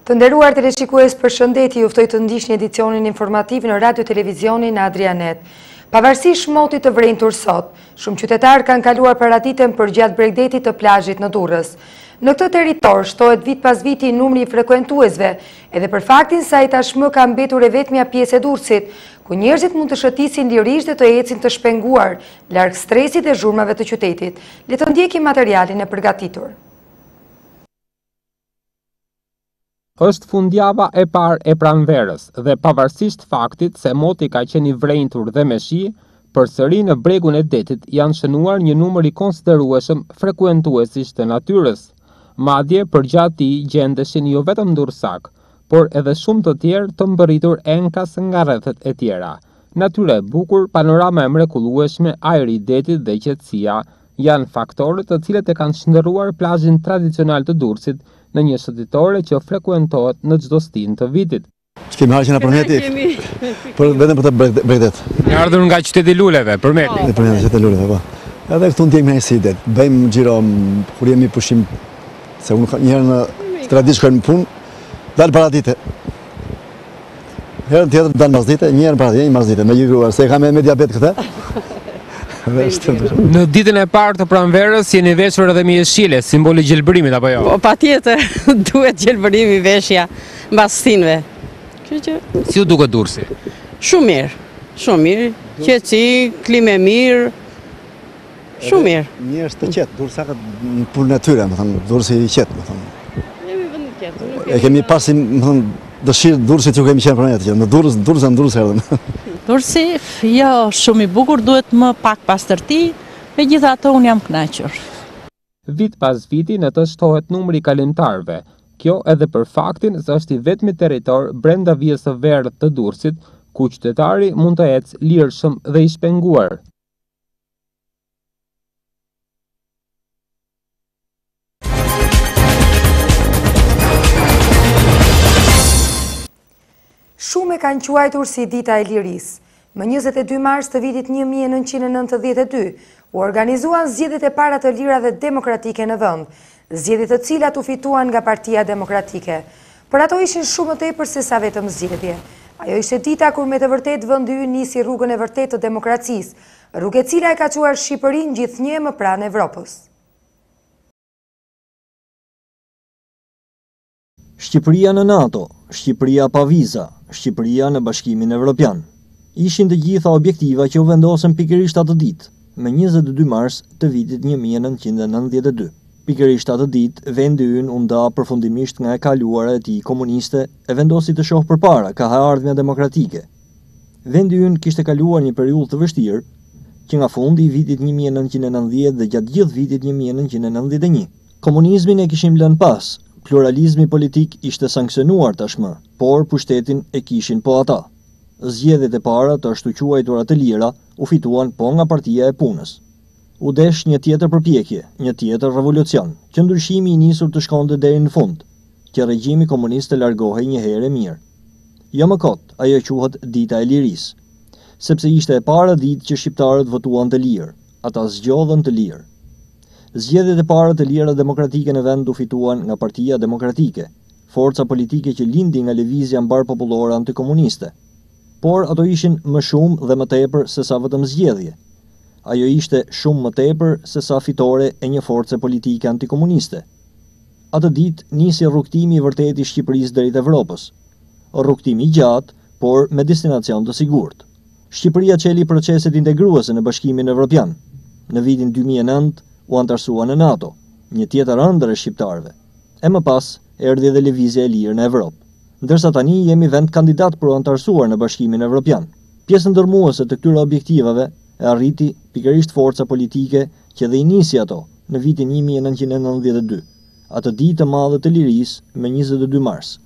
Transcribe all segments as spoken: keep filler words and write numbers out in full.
Të nderuar teleshikues, përshëndetje, ju ftoj të ndiqni edicionin informativ në radio televizionin Adrianet. Pavarësisht motit të vrentur sot, shumë qytetarë kanë kaluar paraditën për gjatë Bregdetit të plazhit në Durrës. Në këtë territor shtohet vit pas viti numri i frekuentuesve, edhe për faktin se ai tashmë ka mbetur e vetmja pjesë e Durrësit, ku njerëzit mund të shëtisin lirisht dhe të ecin të shpenguar, larg stresit dhe zhurmave të qytetit. Le të ndjekim materialin e përgatitur. Është fundjava e parë e pranverës dhe pavarësisht faktit se moti ka qenë i vrentur dhe me shi, përsëri në bregun e detit janë shënuar një numër i konsiderueshëm frekuentuesish të natyrës. Madje përgjatë tij gjendeshin jo vetëm durrësak, por edhe shumë të tjerë të mbërritur enkas nga rrethet e tjera. Natyra e bukur, panorama e mrekullueshme, ajri i detit dhe qetësia janë faktorët të cilët e kanë shndërruar plazhin tradicional të Durrësit në një shëtitore që frekuentohet në çdo stin të vitit. Që kemi harë që në përmeti, për vetëm për të Bregdet. Në ardhur nga qyteti Luleve, përmeti. Në përmeti, qyteti Luleve, po. Edhe këtu në tjemi hajsi det, bëjmë gjiro, kur jemi pushim, se unë njërë në tradit shkojnë në punë, dalë paradite. Herën tjetër dalë mazdite, njërë në paradite, një mazdite, me gjithruar, se ka me, me diabet këte. Në ditën e parë të pranverës jeni veshur edhe me jeshile, simboli i gjelbërimit apo jo? Po patjetër, duhet gjelbërimi veshja mbas stinëve. Si u duket Durrësi? Shumë mirë, shumë mirë, qetësi, klimë e mirë, shumë mirë. Njerëz të qetë, Durrësakët për natyrë, më thënë, Durrësi i qetë, më thënë. Jemi vend i qetë. E kemi pasi, më thënë, dëshirë Durrësit që kemi qenë për netë, në Durrës, Durrës e në Durrës erdhëm. Durrësi, jo, shumë i bukur, duhet më pak pastërti, megjithatë unë jam kënaqur. Vit pas viti në të shtohet numri i kalimtarëve. Kjo edhe për faktin se është i vetmi territor brenda vijës së verë të Durrësit, ku qytetari mund të ecë lirshëm dhe i shpenguar. Shumë e kanë quajtur si dita e lirisë. Më njëzet e dy mars të vitit një mijë e nëntëqind e nëntëdhjetë e dy, u organizuan zgjedhjet e para të lira dhe demokratike në vend, zgjedhje të cilat u fituan nga Partia Demokratike. Por ato ishin shumë më tepër se sa vetëm zgjedhje. Ajo ishte dita kur me të vërtet vendi ynë nisi rrugën e vërtet të demokracisë, rrugë e cila e ka çuar Shqipërinë gjithnjë më pranë Evropës. Shqipëria në NATO, Shqipëria pa viza, Shqipëria në Bashkimin Evropian. Ishin të gjitha objektiva që u vendosen pikërisht atë ditë, me njëzet e dy mars të vitit një mijë e nëntëqind e nëntëdhjetë e dy. Pikërisht atë ditë, vendi ynë u nda përfundimisht nga e kaluara e tij komuniste e vendosi të shohë përpara ka ardhmja demokratike. Vendi ynë kishte kaluar një periudhë të vështirë, që nga fundi i vitit një mijë e nëntëqind e nëntëdhjetë dhe gjatë gjithë vitit një mijë e nëntëqind e nëntëdhjetë e një. Komunizmin e kishim lënë pas. Pluralizmi politik ishte sanksionuar tashmë, por pushtetin e kishin po ata. Zgjedhjet e para të ashtu quajtura të lira u fituan po nga Partia e Punës. U desh një tjetër përpjekje, një tjetër revolucion, që ndryshimi i nisur të shkonte deri në fund, që regjimi komunist të largohej një herë e mirë. Jo më kot, ajo quhet dita e lirisë, sepse ishte e para ditë që shqiptarët votuan të lirë, ata zgjodhen të lirë. Zgjedhjet e para të lira demokratike në vend u fituan nga Partia Demokratike, forca politike që lindi nga lëvizja mbar popullore antikomuniste. Por ato ishin më shumë dhe më tepër se sa vetëm zgjedhje. Ajo ishte shumë më tepër se sa fitore e një force politike antikomuniste. Atë ditë nisi rrugtimi i vërtetë i Shqipërisë drejt Evropës. Rrugtimi i gjatë, por me destinacion të sigurt. Shqipëria çeli proceset integruese në Bashkimin Evropian. Në vitin dy mijë e nëntë u antarësua në NATO, një tjetër ëndër e shqiptarëve. E më pas, erdhi edhe lëvizja e lirë në Evropë. Ndërsa tani jemi vend kandidat për u antarësuar në Bashkimin Evropian. Pjesën ndërmuese të këtyre objektivave e arriti pikërisht forca politike që dhe i nisi ato në vitin një mijë e nëntëqind e nëntëdhjetë e dy, atë ditë të madhe të lirisë me njëzet e dy mars.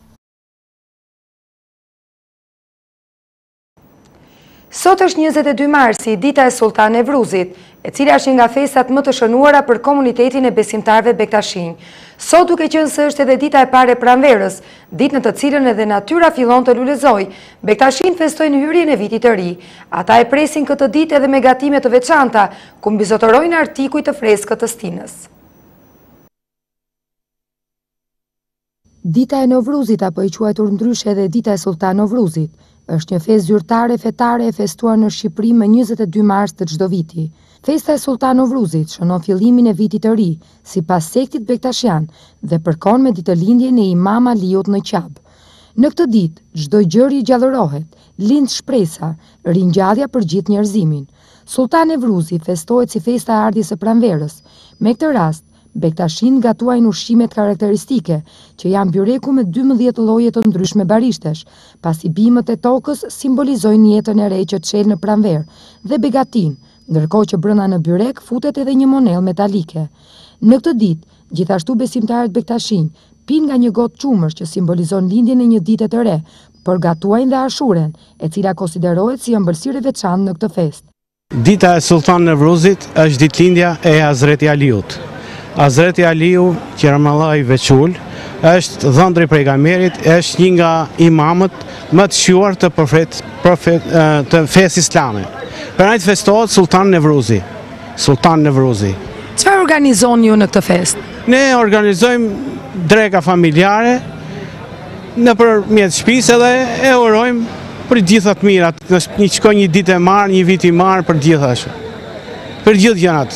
Sot është njëzet e dy marsi, dita e Sultan Nevruzit, e cila është nga festat më të shënuara për komunitetin e besimtarve bektashinj. Sot duke qenë se është edhe dita e parë e pranverës, ditë në të cilën edhe natyra fillon të lulezoj, bektashinj festojnë hyrjen e vitit të ri. Ata e presin këtë ditë edhe me gatime të veçanta, ku mbizotërojnë artikuj të freskët të stinës. Dita e Novruzit, apo i quajtur ndryshe edhe Dita e Sultan Novruzit, është një festë zyrtare fetare e festuar në Shqipëri më njëzet e dy mars të çdo viti. Festa e Sultan Novruzit shënon fillimin e vitit të ri, sipas sektit bektashian, dhe përkon me ditëlindjen e Imam Aliut në Qab. Në këtë ditë, çdo gjëri gjallërohet, lind shpresa, ringjallja për gjithë njerëzimin. Sultan Nevruzi festohet si festa e ardhjes së pranverës. Me këtë rast, bektashin gatuajnë ushqimet karakteristike, që janë byreku me dymbëdhjetë lloje të ndryshme barishtash, pasi bimët e tokës simbolizojnë jetën e re që çel në pranverë, dhe begatin, ndërkohë që brenda në byrek futet edhe një monellë metalike. Në këtë ditë, gjithashtu besimtarët bektashin pinë nga një gotë çumësh që simbolizon lindjen e një dite të re, por gatuajnë dhe ashuren, e cila konsiderohet si ëmbëlsirë e veçantë në këtë festë. Dita e Sultan Nevruzit është ditëlindja e Hazreti Aliut. Hazreti Aliu, Qeramallai Veçul, është dhëndri pejgamberit, është një nga imamët më të shquar të profet, profet të fesë islame. Për ai festohet Sultan Nevruzi. Sultan Nevruzi. Çfarë organizoni ju në këtë festë? Ne organizojmë dreka familjare nëpërmjet shtëpisë edhe e urojmë për gjithat mirat, një shkoj një ditë e marë, një vit i marë për gjithashtu. Për gjithë gjërat.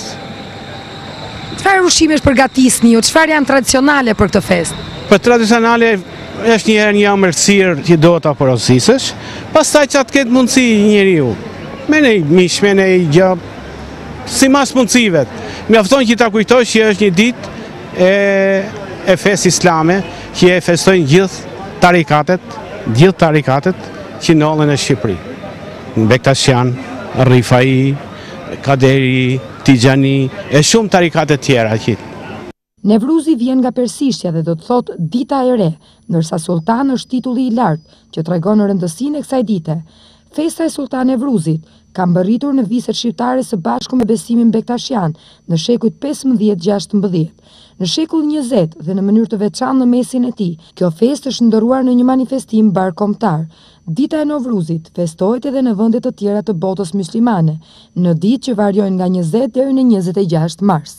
Çfarë ushqimesh përgatisni ju? Çfarë janë tradicionale për këtë festë? Për tradicionale është një herë një ëmbëlsirë që do ta porosisësh, pastaj çat ketë mundësi njeriu. Me ne mish, me ne gjë si mas mundësive. Mjafton që ta kujtosh që është një ditë e e fesë islame që e festojnë gjithë tarikatet, gjithë tarikatet që ndodhen në Shqipëri. Bektashian, Rifai, Kaderi, Tijani, e shumë tarikate tjera që. Nevruzi vjen nga persishja dhe do të thotë dita e re, ndërsa Sultan është titulli i lartë që tregon rëndësinë e kësaj dite. Festa e Sultan Nevruzit ka mbërritur në viset shqiptare së bashku me besimin bektashian në shekujt pesëmbëdhjetë gjashtëmbëdhjetë. Në shekull njëzet dhe në mënyrë të veçantë në mesin e tij, kjo festë është ndëruar në një manifestim barkombëtar. Dita e Novruzit festohet edhe në vende të tjera të botës muslimane, në ditë që variojnë nga njëzet deri në njëzet e gjashtë mars.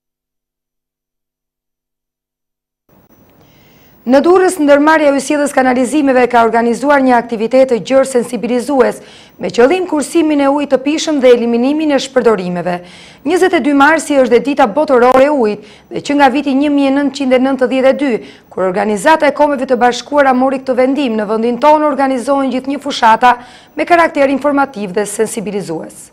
Në Durrës, ndërmarrja e ujësjelljes kanalizimeve ka organizuar një aktivitet të gjerë sensibilizues me qëllim kursimin e ujit të pishëm dhe eliminimin e shpërdorimeve. njëzet e dy marsi është dhe dita botërore e ujit dhe që nga viti një mijë e nëntëqind e nëntëdhjetë e dy, kur Organizata e Kombeve të Bashkuara mori këtë vendim, në vendin tonë organizohen gjithnjë fushata me karakter informativ dhe sensibilizues.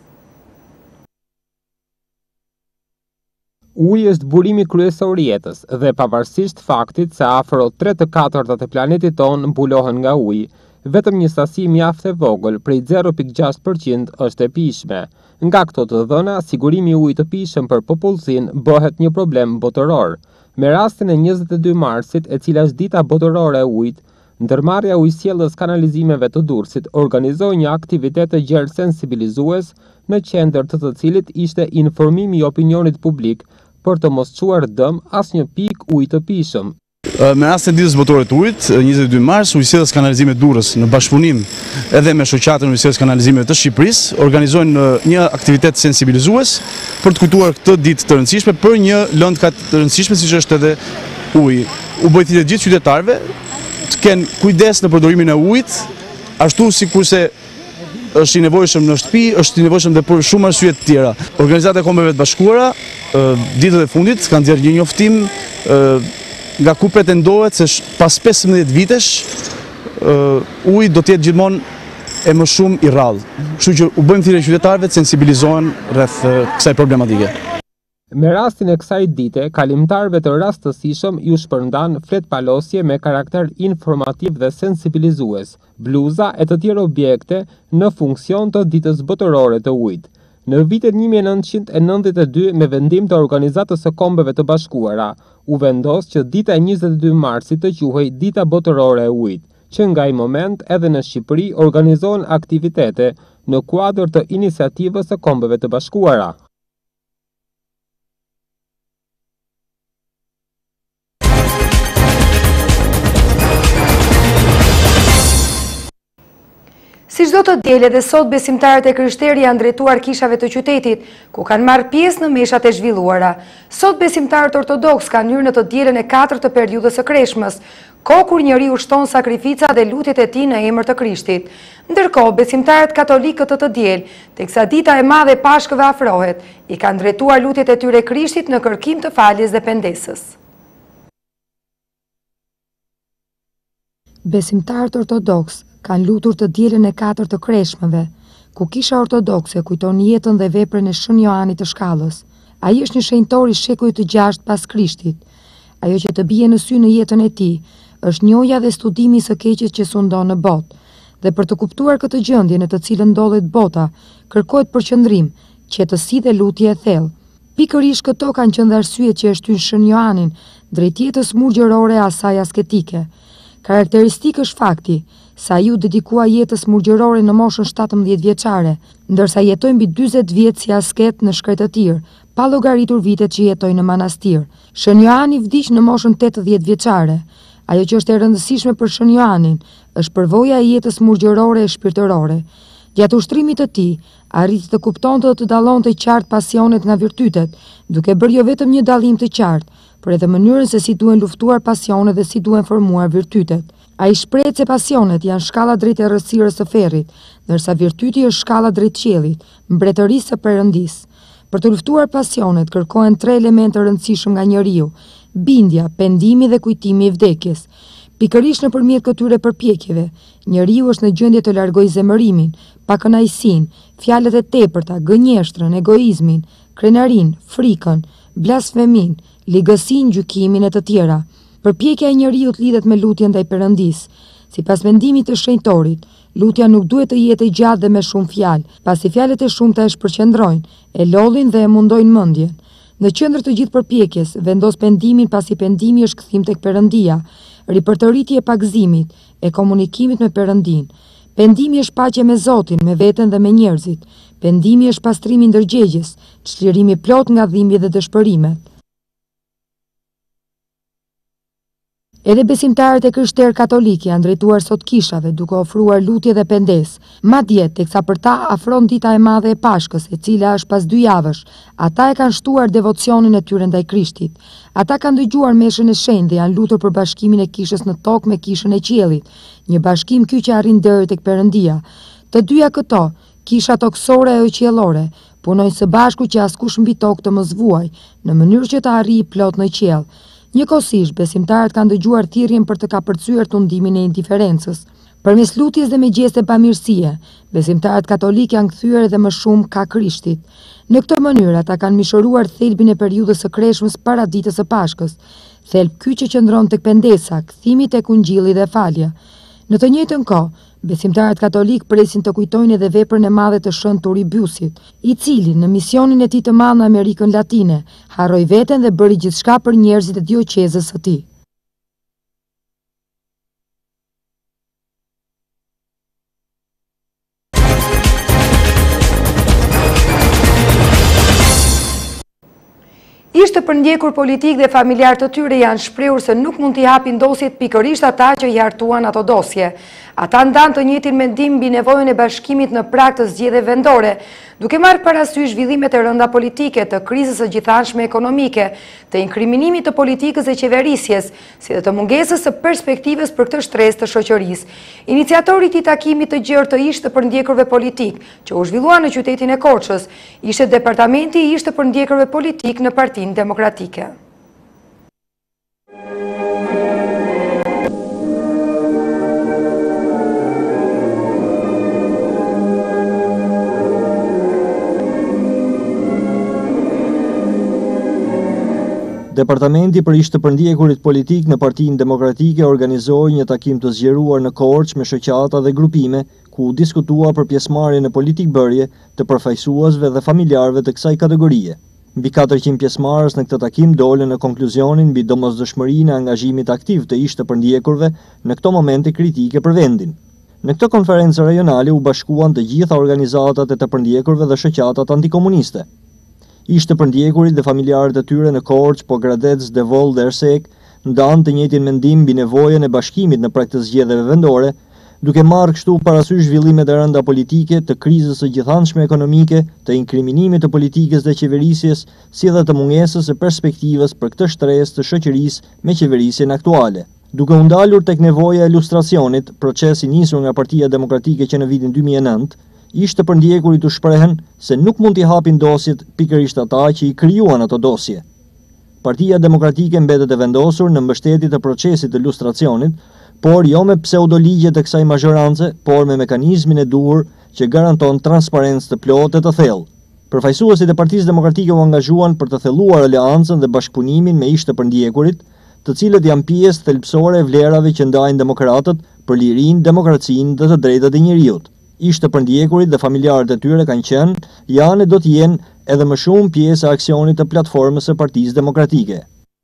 Uji është burimi kryesor i jetës dhe pavarësisht faktit se afro tre të katërtat e planetit tonë mbulohen nga uji, vetëm një sasi mjaft e vogël, prej zero pikë gjashtë përqind është e pijshme. Nga këto të dhëna, sigurimi i ujit të pijshëm për popullsinë bëhet një problem botëror. Me rastin e njëzet e dy marsit, e cila është dita botërore e ujit, ndërmarrja ujësjelljes kanalizimeve të Durrësit organizoi një aktivitet të gjerë sensibilizues, në qendër të të cilit ishte informimi i opinionit publik për të mos çuar dëm asnjë pikë ujë të pijshëm. Me rastin e ditës botërore të ujit, njëzet e dy mars, ujësjellës kanalizime Durrës në bashkëpunim edhe me shoqatën e ujësjelljes kanalizimeve të Shqipërisë organizojnë një aktivitet sensibilizues për të kujtuar këtë ditë të rëndësishme për një lëndë të rëndësishme siç është edhe uji. U bë thirrje gjithë qytetarëve të kenë kujdes në përdorimin e ujit, ashtu sikurse është i nevojshëm në shtëpi, është i nevojshëm dhe për shumë arsye të tjera. Organizata e Kombeve të Bashkuara ditët e fundit kanë nxjerrë një njoftim nga ku pretendohet se pas pesëmbëdhjetë vitesh uji do të jetë gjithmonë e më shumë i rrallë. Kështu që u bëjmë thirrje qytetarëve të sensibilizohen rreth kësaj problematike. Me rastin e kësaj dite, kalimtarëve të rastësishëm ju shpërndan fletpalosje me karakter informativ dhe sensibilizues, bluza e të tjerë objekte në funksion të ditës botërore të ujit. Në vitet një mijë e nëntëqind e nëntëdhjetë e dy, me vendim të Organizatës së Kombeve të Bashkuara, u vendos që dita e njëzet e dy marsit të quhej dita botërore e ujit, që nga i moment edhe në Shqipëri organizohen aktivitete në kuadër të iniciativës së Kombeve të Bashkuara. Si Si çdo të diel edhe sot besimtarët e Krishterë janë drejtuar kishave të qytetit, ku kanë marrë pjesë në meshat e zhvilluara. Sot besimtarët ortodoks kanë hyrë në të dielën e katërt të periudhës së Kreshmës, kohë kur njeriu shton sakrifica dhe lutjet e tij në emër të Krishtit. Ndërkohë, besimtarët katolikë këtë të diel, teksa dita e madhe e Pashkëve afrohet, i kanë drejtuar lutjet e tyre Krishtit në kërkim të faljes dhe pendesës. Besimtarët ortodoks kanë lutur të dielën e katërt të Kreshmëve, ku kisha ortodokse kujton jetën dhe veprën e Shën Joanit të Shkallës. Ai është një shenjtor i shekujt të gjashtë pas Krishtit. Ajo që të bie në sy në jetën e tij është njohja dhe studimi i së keqes që sundon në botë. Dhe për të kuptuar këtë gjendje në të cilën ndodhet bota, kërkohet përqendrim, qetësi dhe lutje e thellë. Pikërisht këto kanë qenë arsyet që e shtyn Shën Joanin drejt jetës murgjërore e asaj asketike. Karakteristik është fakti sa ju dedikua jetës murgjërore në moshën shtatëmbëdhjetë vjeçare, ndërsa jetoj mbi dyzet vjet si asket në shkret të tir, pa llogaritur vitet që jetoj në manastir. Shën Joani vdiq në moshën tetëdhjetë vjeçare. Ajo që është e rëndësishme për Shën Joanin është përvoja e jetës murgjërore e shpirtërore. Gjatë ushtrimit të tij, arriti të kuptonte dhe të dallonte qartë pasionet nga virtytet, duke bërë jo vetëm një dallim të qartë, por edhe mënyrën se si duhen luftuar pasionet dhe si duhen formuar virtytet. Ai shprehet se pasionet janë shkalla drejt errësirës së ferrit, ndërsa virtyti është shkalla drejt qiellit, mbretërisë së Perëndisë. Për të luftuar pasionet kërkohen tre elementë të rëndësishëm nga njeriu: bindja, pendimi dhe kujtimi i vdekjes. Pikërisht nëpërmjet këtyre përpjekjeve, njeriu është në gjendje të largojë zemërimin, pakënaqësinë, fjalët e tepërta, gënjeshtrën, egoizmin, krenarin, frikën, blasfemin, ligësinë, gjykimin e të tjera. Përpjekja e njeriut lidhet me lutjen ndaj Perëndisë. Sipas mendimit të shenjtorit, lutja nuk duhet të jetë e gjatë dhe me shumë fjalë, pasi fjalët e shumta e shpërqendrojnë, e lollin dhe e mundojnë mendjen. Në qendër të gjithë përpjekjes vendos pendimin, pasi pendimi është kthim tek Perëndia, ripërtëritje e pagëzimit, e komunikimit me Perëndin. Pendimi është paqe me Zotin, me veten dhe me njerëzit. Pendimi është pastrimi ndërgjegjes, çlirimi plot nga dhimbjet dhe dëshpërimet. Edhe besimtarët e Krishterë katolikë janë drejtuar sot kishave duke ofruar lutje dhe pendes. Madje teksa për ta afron dita e madhe e Pashkës, e cila është pas dy javësh, ata e kanë shtuar devocionin e tyre ndaj Krishtit. Ata kanë dëgjuar meshën e shenjtë dhe janë lutur për bashkimin e kishës në tokë me kishën e qiellit, një bashkim ky që arrin deri tek Perëndia. Të dyja këto, kisha toksore e qiellore, punojnë së bashku që askush mbi tokë të mos vuaj, në mënyrë që të arrijë plot në qiell. Njëkohësisht, besimtarët kanë dëgjuar thirrjen për të kapërcyer tundimin e indiferencës. Përmes lutjes dhe me gjeste pamirësie, besimtarët katolikë janë kthyer edhe më shumë ka Krishtit. Në këtë mënyrë ata kanë mishëruar thelbin e periudhës së Kreshmës para ditës së Pashkës, thelb ky që qëndron tek pendesa, kthimi tek ungjilli dhe falja. Në të njëjtën kohë, besimtarët katolik presin të kujtojnë edhe veprën e madhe të Shën Turibiusit, i cili në misionin e tij të madh në Amerikën Latine harroi veten dhe bëri gjithçka për njerëzit e dioqezës së tij. Ishte përndjekur politik dhe familjar të tyre janë shprehur se nuk mund t'i hapin dosjet pikërisht ata që i hartuan ato dosje. Ata ndan të njëjtin mendim mbi nevojën e bashkimit në prag të zgjedhjeve vendore, duke marrë parasysh zhvillimet e rënda politike, të krizës së gjithanshme ekonomike, të inkrimitimit të politikës dhe qeverisjes, si dhe të mungesës së perspektivës për këtë shtresë të shoqërisë. Iniciatori i takimit të gjerë të ish të përndjekurve politik, që u zhvillua në qytetin e Korçës, ishte departamenti i ish të përndjekurve politik në Partinë Demokratike. Departamenti për ish të përndjekurit politik në Partinë Demokratike organizoi një takim të zgjeruar në Korçë me shoqata dhe grupime, ku u diskutua për pjesëmarrjen në politikbërje të përfaqësuesve dhe familjarëve të kësaj kategorie. Mbi katërqind pjesëmarrës në këtë takim dolën në konkluzionin mbi domosdoshmërinë e angazhimit aktiv të ish të përndjekurve në këto momente kritike për vendin. Në këtë konferencë rajonale u bashkuan të gjitha organizatat e të përndjekurve dhe shoqatat antikomuniste. Ish të përndjekurit dhe familjarët e tyre në Korçë, Pogradec, Devol dhe Ersek ndanë të njëjtin mendim mbi nevojën e bashkimit në prag të zgjedhjeve vendore, duke marrë kështu parasysh zhvillimet e rënda politike, të krizës së gjithanshme ekonomike, të inkriminimit të politikës dhe qeverisjes, si dhe të mungesës së perspektivës për këtë shtresë të shoqërisë me qeverisjen aktuale. Duke u ndalur tek nevoja e lustracionit, procesi nisur nga Partia Demokratike që në vitin dy mijë e nëntë, ishte për ndjekurit u shprehen se nuk mund t'i hapin dosjet pikërisht ata që i krijuan ato dosje. Partia Demokratike mbetet e vendosur në mbështetje të procesit të lustracionit, por jo me pseudoligje të kësaj mazhorance, por me mekanizmin e duhur që garanton transparencë të plotë e të thellë. Përfaqësuesit e Partisë Demokratike u angazhuan për të thelluar aleancën dhe bashkëpunimin me ish të përndjekurit, të cilët janë pjesë thelbësore e vlerave që ndajnë demokratët për lirinë, demokracinë dhe të drejtat e njerëzit. Ish të përndjekurit dhe familjarët e tyre kanë qenë, janë e do të jenë edhe më shumë pjesë e aksionit të platformës së Partisë Demokratike.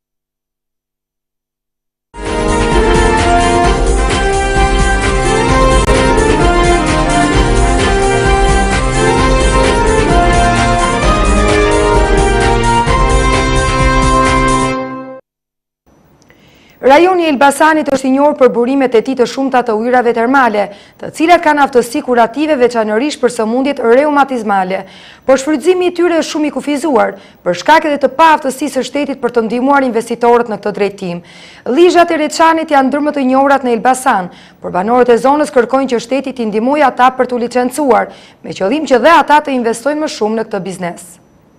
Rajoni i Elbasanit është i njohur për burimet e tij të shumta të ujërave termale, të cilat kanë aftësi kurative veçanërisht për sëmundjet reumatizmale, por shfrytëzimi i tyre është shumë i kufizuar, për shkak edhe të paaftësisë së shtetit për të ndihmuar investitorët në këtë drejtim. Lizhat e Reçanit janë ndër më të njohurat në Elbasan, por banorët e zonës kërkojnë që shteti t'i ndihmojë ata për t'u licencuar, me qëllim që dhe ata të investojnë më shumë në këtë biznes.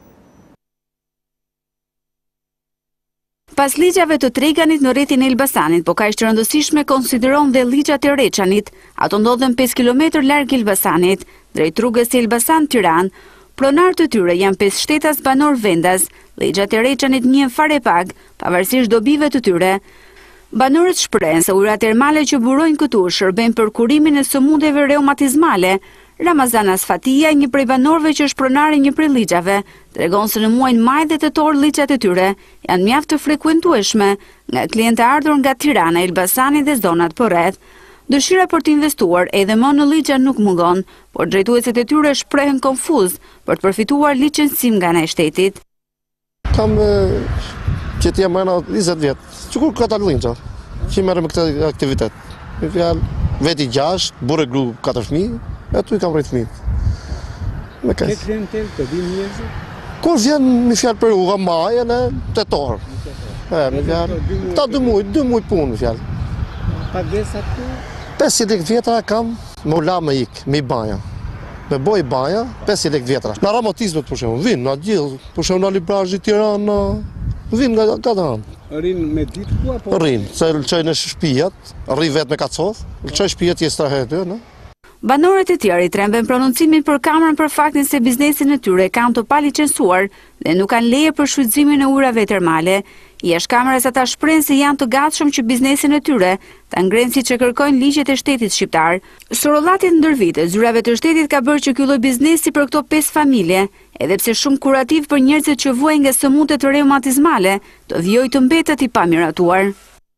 Pas ligjave të Treganit në rrethin e Elbasanit, po kaq të rëndësishme konsideron dhe ligjat e Reçanit, ato ndodhen pesë kilometër larg Elbasanit, drejt rrugës Elbasan-Tiranë. Pronar të tyre janë pesë shtetas banor vendas. Ligjat e Reçanit njihen fare pak, pavarësisht dobive të tyre. Banorët shprehen se ujërat termale që burojnë këtu shërbejnë për kurimin e sëmundjeve reumatizmale. Ramazan Asfatia, një prej banorëve që është pronar e një prej ligjave, tregon se në muajin maj dhe tetor ligjat e tyre janë mjaft të frekuentueshme nga klientë ardhur nga Tirana, Elbasani dhe zonat përreth. Dëshira për të investuar edhe më në ligja nuk mungon, por drejtuesit e tyre shprehen konfuz për të përfituar licencim nga ana e shtetit. Kam që t'jam mëna njëzet vjetë, që kur këta linqa, që i merë me këtë aktivitet. Me fjalë, veti gjashtë, burë e gru katër fëmijë, e tu i kam rritë fëmijët. Me kësë. Ke klientel të vinë njëzë? Kur vjen me fjalë për uga majën e tetor. E, me fjalë, ta dë muj, dë muj punë, me fjalë. Pagesat të? pesëdhjetë lekë vjetra kam, me u la me ikë, me i baja. Me boj baja, pesëdhjetë lekë vjetra. Në ramatizmet, për shemë, vinë, në gjithë, për shemë në Librajë, Tiranë, vinë nga këtë hanë. Rinë me ditë ku apo? Rinë, se lëqoj në shpijat, rri vetë me kacovë, lëqoj shpijat jesë trahetë, në? Banorët e tjerë i trembën prononcimin për Kamrën për faktin se biznesin e tyre kanë të palicencuar dhe nuk kanë leje për shfrytëzimin e ujërave termale. Jashtë Kamrës ata shprehen se janë të gatshëm që biznesin e tyre ta ngrenë siç e kërkojnë ligjet e shtetit shqiptar. Sorollatit ndër vite, zyrave të shtetit ka bërë që ky lloj biznesi për këto pesë familje, edhe pse shumë kurativ për njerëzit që vuajnë nga sëmundjet reumatizmale, të vijojë të mbetet i pamiratuar.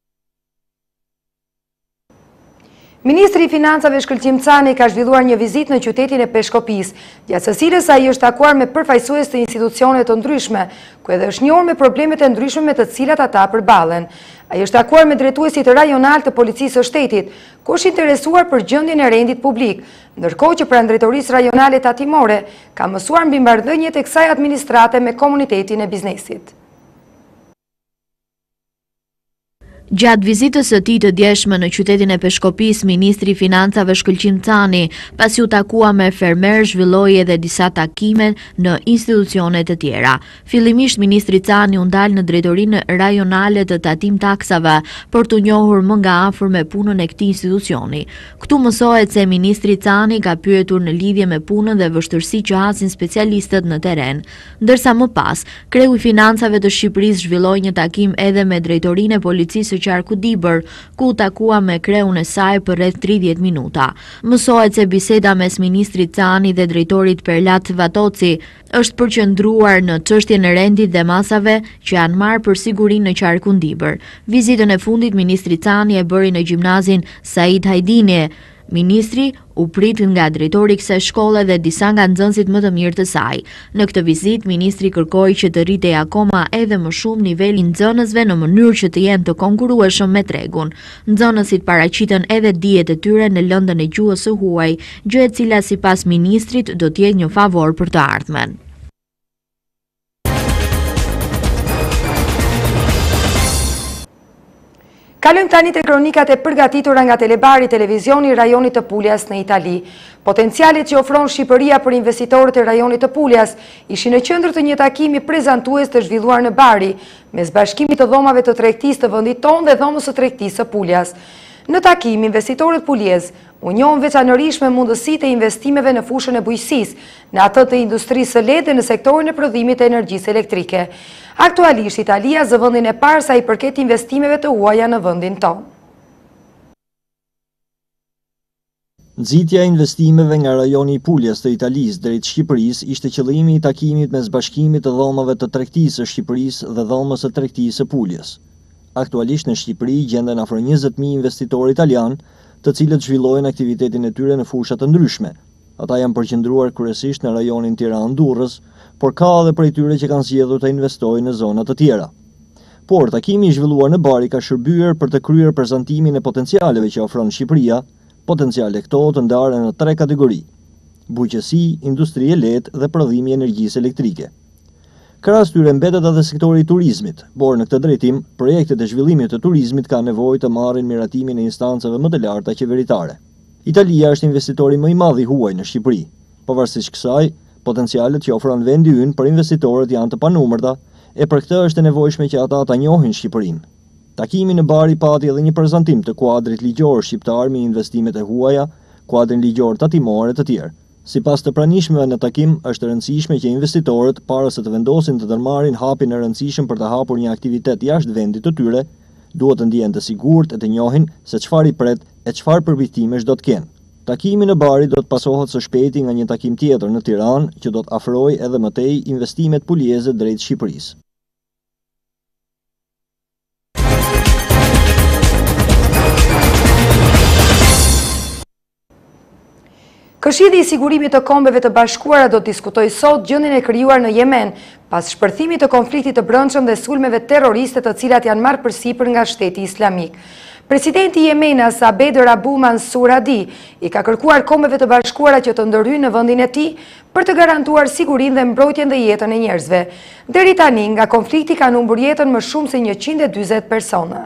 Ministri i Financave Shkëlqim Cani ka zhvilluar një vizitë në qytetin e Peshkopis, gjatë së cilës ai është takuar me përfaqësues të institucione të ndryshme, ku edhe është njohur me problemet e ndryshme me të cilat ata përballen. Ai është takuar me drejtuesit rajonal të policisë së shtetit, ku është interesuar për gjendjen e rendit publik, ndërkohë që pranë drejtorisë rajonale tatimore ka mësuar mbi marrëdhëniet e kësaj administrate me komunitetin e biznesit. Gjatë vizitës së tij të djeshme në qytetin e Peshkopis, ministri i Financave Shkëlqim Cani, pasi u takua me fermer, zhvilloi edhe disa takime në institucione të tjera. Fillimisht ministri Cani u ndal në drejtorinë rajonale të tatim taksave për të njohur më nga afër me punën e këtij institucioni. Ktu mësohet se ministri Cani ka pyetur në lidhje me punën dhe vështirësitë që hasin specialistët në terren, ndërsa më pas, kreu i Financave të Shqipërisë zhvilloi një takim edhe me drejtorinë e policisë Qarku Dibër, ku u takua me kreun e saj për rreth tridhjetë minuta. Mësohet se biseda mes ministrit Cani dhe drejtorit Perlat Vatoci është përqendruar në çështjen e rendit dhe masave që janë marrë për sigurinë në Qarkun Dibër. Vizitën e fundit ministri Cani e bëri në gjimnazin Said Hajdini. Ministri u prit nga drejtori i kësaj shkolle dhe disa nga nxënësit më të mirë të saj. Në këtë vizitë, ministri kërkoi që të rritej akoma edhe më shumë niveli i nxënësve në mënyrë që të jenë të konkurrueshëm me tregun. Nxënësit paraqiten edhe dijet e tyre në lëndën e gjuhës së huaj, gjë e cila sipas ministrit do të jetë një favor për të ardhmen. Kalojmë tani te kronikat e përgatitura nga Telebari, televizioni i rajonit të Puljas në Itali. Potencialet që ofron Shqipëria për investitorët e rajonit të Puljas ishin në qendër të një takimi prezantues të zhvilluar në Bari, mes Bashkimit të Dhomave të Tregtisë të vendit tonë dhe Dhomës së Tregtisë së Puljas. Në takim, investitorët puljez u njohën veçanërisht me mundësitë e investimeve në fushën e bujqësisë, në atë të industrisë së lehtë dhe në sektorin e prodhimit të energjisë elektrike. Aktualisht, Italia zë vendin e parë sa i përket investimeve të huaja në vendin tonë. Nxitja e investimeve nga rajoni i Puljas të Italisë drejt Shqipërisë ishte qëllimi i takimit mes Bashkimit të Dhomave të Tregtisë së Shqipërisë dhe Dhomës së Tregtisë së Puljas. Aktualisht në Shqipëri gjenden afër njëzet mijë investitorë italian, të cilët zhvillojnë aktivitetin e tyre në fusha të ndryshme. Ata janë përqendruar kryesisht në rajonin Tiranë-Durrës, por ka edhe prej tyre që kanë zgjedhur të investojnë në zona të tjera. Por takimi i zhvilluar në Bari ka shërbyer për të kryer prezantimin e potencialeve që ofron Shqipëria, potenciale këto të ndarë në tre kategori: bujqësi, industri e lehtë dhe prodhimi i energjisë elektrike. Krahas tyre mbetet edhe sektori i turizmit, por në këtë drejtim, projektet e zhvillimit të turizmit kanë nevojë të marrin miratimin e instancave më të larta qeveritare. Italia është investitori më i madh i huaj në Shqipëri. Pavarësisht kësaj, potencialet që ofron vendi ynë për investitorët janë të panumërta, e për këtë është e nevojshme që ata ta njohin Shqipërinë. Takimi në Bari pati edhe një prezantim të kuadrit ligjor shqiptar me investimet e huaja, kuadrin ligjor tatimor e të tjerë. Sipas të pranishmeve në takim, është e rëndësishme që investitorët, para se të vendosin të ndërmarrin hapin e rëndësishëm për të hapur një aktivitet jashtë vendit të tyre, duhet të ndjehen të sigurt e të njohin se çfarë i pret e çfarë përfitimesh do të kenë. Takimi në Bari do të pasohet së shpejti nga një takim tjetër në Tiranë, që do të afrojë edhe më tej investimet puljeze drejt Shqipërisë. Këshilli i Sigurimit të Kombeve të Bashkuara do të diskutojë sot gjendjen e krijuar në Yemen pas shpërthimit të konfliktit të brendshëm dhe sulmeve terroriste të cilat janë marrë përsipër nga Shteti Islamik. Presidenti i Yemenit, Abed Rabu Mansur Hadi, i ka kërkuar Kombeve të Bashkuara që të ndërhyjnë në vendin e tij për të garantuar sigurinë dhe mbrojtjen dhe jetën e njerëzve. Deri tani, nga konflikti kanë humbur jetën më shumë se njëqind e dyzet persona.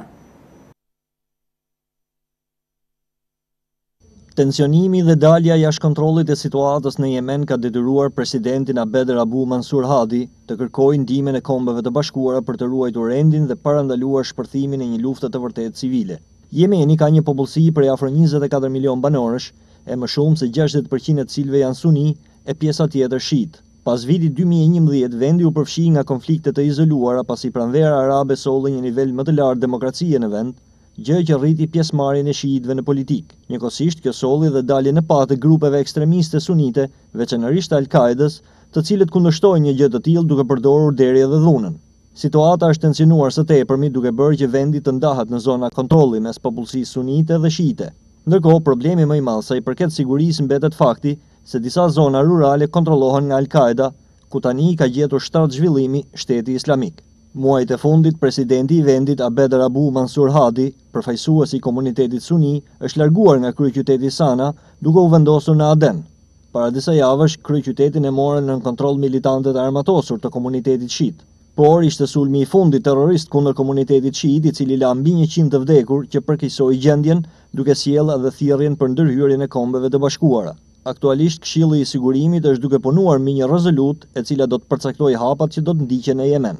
Tensionimi dhe dalja jashtë kontrollit e situatës në Yemen ka detyruar presidentin Abed Rabu Mansur Hadi të kërkojë ndihmën e Kombeve të Bashkuara për të ruajtur rendin dhe parandaluar shpërthimin e një lufte të vërtetë civile. Yemeni ka një popullsi prej afër njëzet e katër milion banorësh, e më shumë se gjashtëdhjetë përqind e cilëve janë suni e pjesa tjetër shit. Pas vitit dy mijë e njëmbëdhjetë, vendi u përfshi nga konflikte të izoluara pasi pranvera arabe solli një nivel më të lartë demokracie në vend, gjë që rriti pjesëmarrjen e shiitëve në politikë. Njëkohësisht, kjo solli dhe dalje në pa të grupeve ekstremiste sunite, veçanërisht Al-Qaedës, të cilët kundërshtojnë një gjë të tillë duke përdorur derje dhe dhunën. Situata është tensionuar së tepërmi duke bërë që vendi të ndahet në zona kontrolli mes popullsisë sunite dhe shiite. Ndërkohë, problemi më i madh sa i përket sigurisë mbetet fakti se disa zona rurale kontrollohen nga Al-Qaeda, ku tani ka gjetur shtrat zhvillimi Shteti Islamik. Muajt e fundit, presidenti i vendit Abed Rabu Mansur Hadi, përfaqësuesi i komunitetit suni, është larguar nga kryeqyteti Sana duke u vendosur në Aden. Para disa javësh, kryeqytetin e morën në kontroll militantët e armatosur të komunitetit shit. Por ishte sulmi i fundit terrorist kundër komunitetit shit, i cili la mbi njëqind të vdekur që përkeqësoi gjendjen, duke sjellë edhe thirrjen për ndërhyrjen e Kombeve të Bashkuara. Aktualisht, Këshilli i Sigurimit është duke punuar mbi një rezolutë e cila do të përcaktojë hapat që do të ndiqen në Yemen.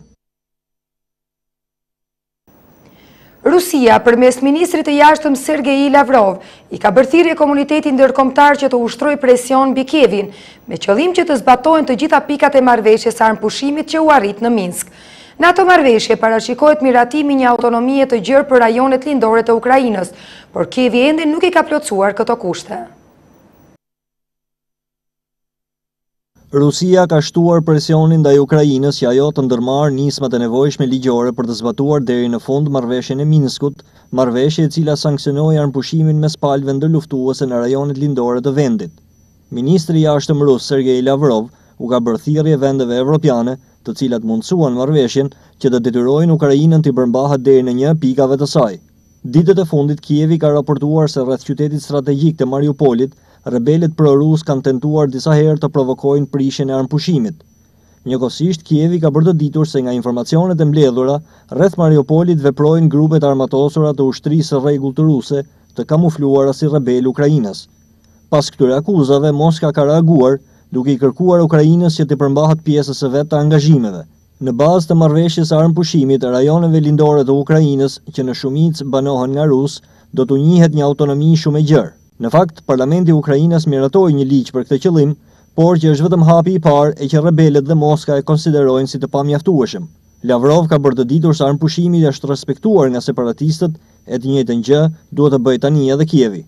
Rusia, përmes ministrit të jashtëm Sergej Lavrov, i ka bërë thirrje komunitetit ndërkombëtar që të ushtrojë presion mbi Kievin, me qëllim që të zbatohen të gjitha pikat e marrëveshjes së armpushimit që u arrit në Minsk. Në ato marrëveshje parashikohet miratimi një autonomie të gjerë për rajonet lindore të Ukrainës, por Kievi ende nuk i ka plotësuar këto kushte. Rusia ka shtuar presionin ndaj Ukrainës që ajo të ndërmarrë nismat e nevojshme ligjore për të zbatuar deri në fund marrëveshjen e Minskut, marrëveshje e cila sanksionoi armëpushimin mes palëve ndërluftuese në rajonet lindore të vendit. Ministri i jashtëm rus Sergej Lavrov u ka bërë thirrje vendeve evropiane, të cilat mundsuan marrëveshjen, që të detyrojnë Ukrainën të përmbahet deri në një pikave të saj. Ditët e fundit Kievi ka raportuar se rreth qytetit strategjik të Mariupolit, rebelët pro-rus kanë tentuar disa herë të provokojnë prishjen e armëpushimit. Njëkohësisht, Kievi ka bërtëditur se nga informacionet e mbledhura, rreth Mariupolit veprojnë grupet armatosura të ushtrisë së rregullt ruse, të kamufluara si rebel Ukrainës. Pas këtyre akuzave, Moska ka reaguar, duke i kërkuar Ukrainës që të përmbahet pjesës së vet të angazhimeve. Në bazë të marrëveshjes së armëpushimit, rajoneve lindore të Ukrainës, që në shumicë banohen nga rus, do t'u njihet një autonomi shumë e gjerë. Në fakt, Parlamenti i Ukrainës miratoi një ligj për këtë qëllim, por që është vetëm hapi i parë e që rebelët dhe Moska e konsiderojnë si të pamjaftueshëm. Lavrov ka bërtëditur se armëpushimi është respektuar nga separatistët, e të njëjtën gjë duhet të bëjë tani edhe Kievi.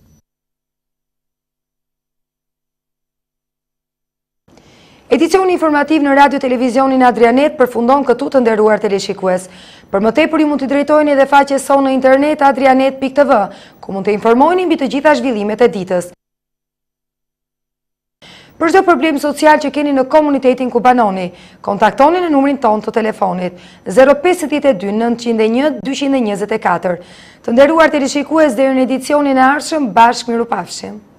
Edicioni informativ në radio televizionin Adrianet përfundon këtu, të nderuar teleshikues. Për më tepër ju mund të drejtojni edhe faqes sonë në internet adrianet pikë tv, ku mund të informojni mbi të gjitha zhvillimet e ditës. Për çdo problem social që keni në komunitetin ku banoni, kontaktoni në numrin tonë të telefonit zero pesë dy nëntëqind e një dyqind e njëzet e katër. Të nderuar teleshikues, deri në edicionin e ardhshëm, bashkë mirupafshim.